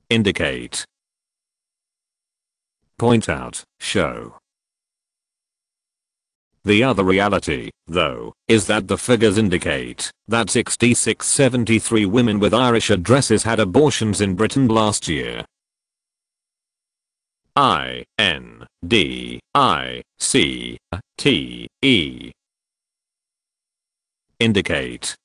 Indicate. Point out, show. The other reality, though, is that the figures indicate that 6673 women with Irish addresses had abortions in Britain last year. INDICTE. Indicate.